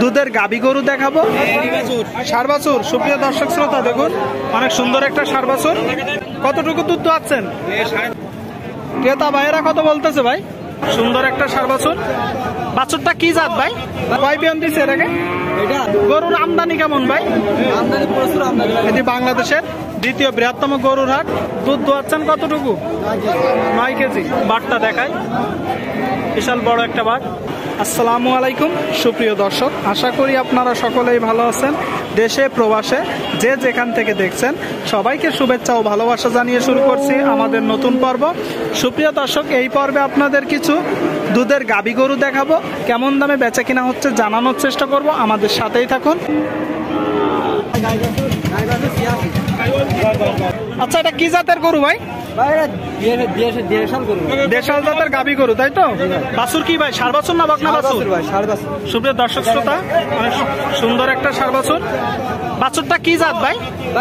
দুধের গাবি গরু দেখাবো, ষাঁড় বাছুর। সুপ্রিয় দর্শক শ্রোতা দেখুন, অনেক সুন্দর একটা ষাঁড় বাছুর। কতটুকু দুধ দোয়াচ্ছেন? ক্রেতা ভাইয়েরা কত বলতেছে ভাই? সুন্দর একটা ষাঁড় বাছুর। বাছুরটা কি জাত ভাই? কয় বিয়ন দিচ্ছে এটাকে? গরুর আমদানি কেমন ভাই? আমদানি প্রচুর আমদানি। এটি বাংলাদেশের দ্বিতীয় বৃহত্তম গরুর হাট। দুধ দোয়াচ্ছেন কতটুকু? 9 কেজি। বাটটা দেখায়, বিশাল বড় একটা বাট। আসসালামু আলাইকুম সুপ্রিয় দর্শক, আশা করি আপনারা সকলেই ভালো আছেন। দেশে প্রবাসে যে যেখান থেকে দেখছেন সবাইকে শুভেচ্ছা ও ভালোবাসা জানিয়ে শুরু করছি আমাদের নতুন পর্ব। সুপ্রিয় দর্শক, এই পর্বে আপনাদের কিছু দুধের গাবি গরু দেখাবো, কেমন দামে বেচা কিনা হচ্ছে জানানোর চেষ্টা করব। আমাদের সাথেই থাকুন। আচ্ছা, এটা কি জাতের গরু ভাই? দেশাল জাতের গাবি গরু, তাই তো? বাছুর কি ভাই, ষাঁড় বাছুর না বকনা বাছুর? সুপ্রিয় দর্শক শ্রোতা, অনেক সুন্দর একটা ষাঁড় বাছুর। বাছুরটা কি জাত ভাই?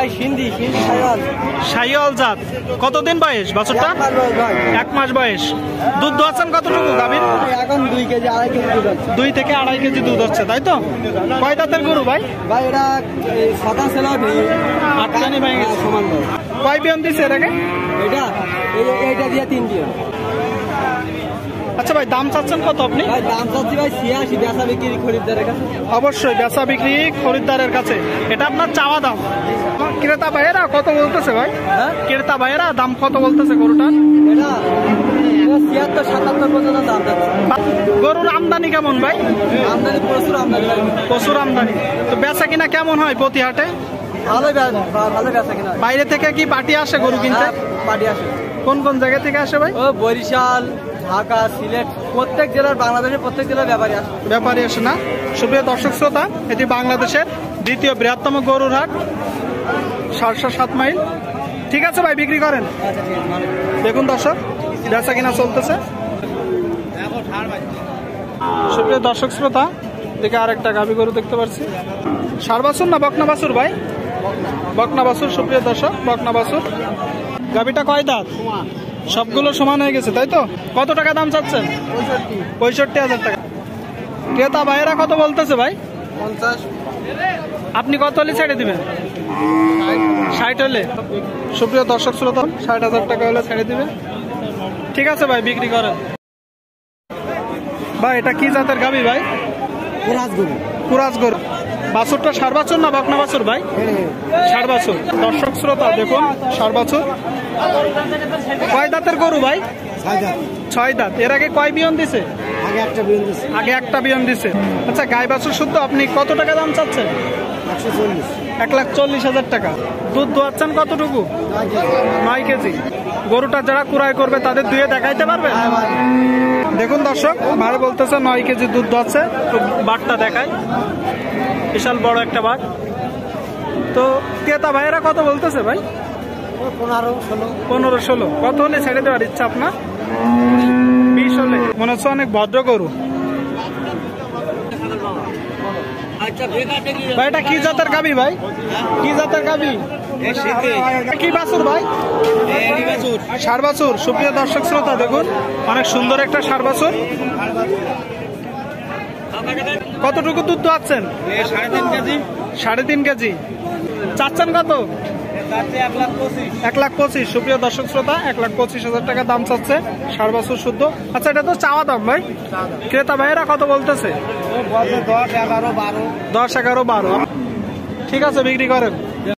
শাহিওয়াল জাত। কতদিন বয়স বাছুরটা? 1 মাস বয়স। দুধ দোয়াচ্ছেন কতটুকু গাভীর? এখন 2 কেজি 2.5 কেজি দুধ হচ্ছে। 2 থেকে 2.5 কেজি দুধ হচ্ছে, তাই তো? কয় দাঁতের গরু ভাই? ভাই এটা সাদা ছিল, 8 ভেঙে গেছে। সমান। কয় বিয়ন দিছে এটাকে? এইটা দিয়ে 3 দিয়ে। আচ্ছা ভাই, দাম চাচ্ছেন কত আপনি? ভাই দাম চাচ্ছি ভাই 86, বেচা বিক্রি খরিদ্দারের কাছে। অবশ্যই বেচা বিক্রি খরিদ্দারের কাছে। এটা আপনার চাওয়া দাম। ক্রেতা ভাইয়েরা কত বলতেছে ভাই? ক্রেতা ভাইয়েরা দাম কত বলতেছে গরুটার? এটা 76-77 পর্যন্ত দাম যাচ্ছে। গরুর আমদানি কেমন ভাই? আমদানি প্রচুর আমদানি। প্রচুর আমদানি। তো বেচা কিনা কেমন হয় প্রতি হাটে? ভালো বেচা কিনা। বাইরে থেকে কি পার্টি আসে গরু কিনতে? পার্টি আসে। কোন কোন জায়গা থেকে আসে ভাই? ও বরিশাল, ঢাকা, সিলেট, প্রত্যেক জেলার, বাংলাদেশের প্রত্যেক জেলার ব্যাপারী আসে না? সুপ্রিয় দর্শক শ্রোতা, এটি বাংলাদেশের দ্বিতীয় বৃহত্তম গরুর হাট, 7.5 মাইল। ঠিক আছে ভাই, বিক্রি করেন। দেখুন দর্শক, বেচা কিনা চলতেছে। সুপ্রিয় দর্শক শ্রোতা, দেখে আরেকটা গাভী গরু দেখতে পাচ্ছি। ষাঁড় বাছুর না বকনা বাছুর ভাই? বকনা বাছুর। সুপ্রিয় দর্শক, বকনা বাছুর। গাভীটা কয় দাঁত? সবগুলো সমান হয়ে গেছে, তাই তো? কত টাকা দাম চাচ্ছেন? 65,000 টাকা। ক্রেতা ভাইয়েরা কত বলতেছে ভাই? 50। আপনি কত হলে ছেড়ে দিবেন? 60 হলে। সুপ্রিয় দর্শক শ্রোতা, 60,000 টাকা হলে ছেড়ে দিবে। ঠিক আছে ভাই, বিক্রি করেন। ভাই এটা কি জাতের গাভী ভাই? কুরাজ গরু। বাছুরটা ষাঁড় বাছুর না বকনা বাছুর ভাই? ষাঁড় বাছুর। দর্শক শ্রোতা দেখুন, ষাঁড় বাছুর। কয় দাঁতের গরু ভাই? 6 দাঁত। এর আগে কয় বিয়ন দিছে? আগে একটা বিয়ন দিছে। আচ্ছা, গাই বাছুর শুদ্ধ আপনি কত টাকা দাম চাচ্ছেন? 1,40,000 টাকা। দুধ দোয়াচ্ছেন কতটুকু? 9 কেজি। গরুটা যারা কুড়াই করবে তাদের দুয়ে দেখাইতে পারবে? দেখুন দর্শক, ভাই বলতেছে 9 কেজি দুধ দোয়াচ্ছে। বাটটা দেখায়, বিশাল বড় একটা বাট। তো ক্রেতা ভাইয়েরা কত বলতেছে ভাই? 15-16। কত হলে ছেড়ে দেওয়ার ইচ্ছা আপনার? 20 হলে। মনে হচ্ছে অনেক ভদ্র গরু ভাই। এটা কি জাতের গাবি ভাই? কি জাতের গাবি? কি বাছুর ভাই? ষাঁড় বাছুর। সুপ্রিয় দর্শক শ্রোতা দেখুন, অনেক সুন্দর একটা ষাঁড় বাছুর। কতটুকু দুধ দোয়াচ্ছেন? 3.5 কেজি। চাচ্ছেন কত? 1,25,000। সুপ্রিয় দর্শক শ্রোতা, 1,25,000 টাকা দাম চাচ্ছে ষাঁড় বাছুর শুদ্ধ। আচ্ছা, এটা তো চাওয়া দাম ভাই। ক্রেতা ভাইয়েরা কত বলতেছে? 10, 11, 12। ঠিক আছে, বিক্রি করেন।